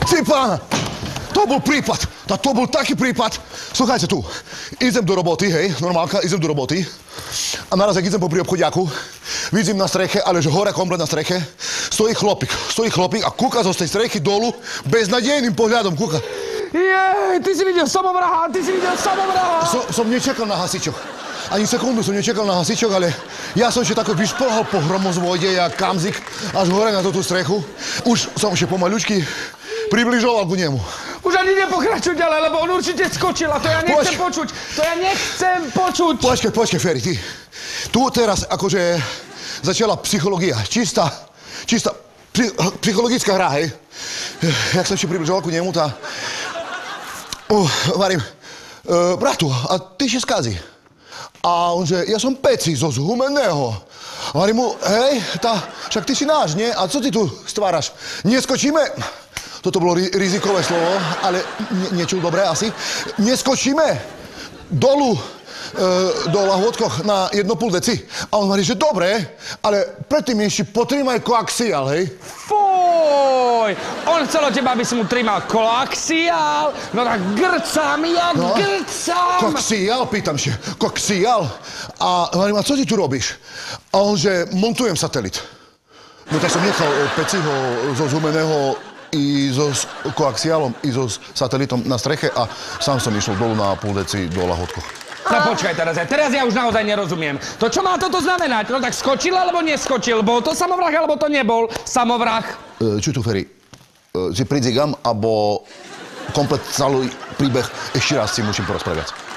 Ty pána! To bol prípad. To bol taký prípad. Sluchajte tu. Idem do roboty, hej, normálka, idem do roboty. A naraz, jak idem popri obchodiaku, vidím na streche, ale že hore komplet na streche, stojí chlopík a kúka zo tej strechy dolu beznadejným pohľadom, kúka. Jej, ty si videl samovraha, Som nečakal na hasičoch. Ani sekundu som nečakal na hasičoch, ale ja som ešte tako vyšplhal po hromozvode, jak kamzik, až hore na tú strechu. Už som ešte pomaľučky približoval ku nemu. Už ani nepokračuj ďalej, lebo on určite skočil a to ja nechcem počuť. To ja nechcem počuť. Počkaj, Ferry, ty. Tu teraz akože začala psychológia. Čistá psychologická hra, hej. Jak som ešte približoval ku nemu, tá... Varím, bratu, a ty si skazi. A on že, ja som Peci zo Zhumenného. Varím mu, hej, však ty si náš, nie? A co ty tu stváraš? Neskočíme? Toto bolo rizikové slovo, ale nečul dobre asi. Neskočíme dolu do lahôdkoch na 1,5 deci. A on hovorí, že dobre, ale predtým ešte potrímaj koaxiál, hej? Fuj! On chcel od teba, aby si mu trimal koaxiál. No tak grcam, grcam. Koaxiál, pýtam sa. Koaxiál. A hovorím, a co ty tu robíš? A on, že montujem satelit. No tak som nechal Peciho zo Zhumenného i so koaxiálom, i so satelitom na streche a sám som išiel dolu na 0,5 deci do lahôdkoch. No počkaj teraz ja už naozaj nerozumiem. To čo má toto znamenať? No tak skočil alebo neskočil? Bol to samovrah alebo to nebol samovrah? Čo tu, Ferry? Si pridzigam, abo komplet celý príbeh ešte raz si musím porozprávať.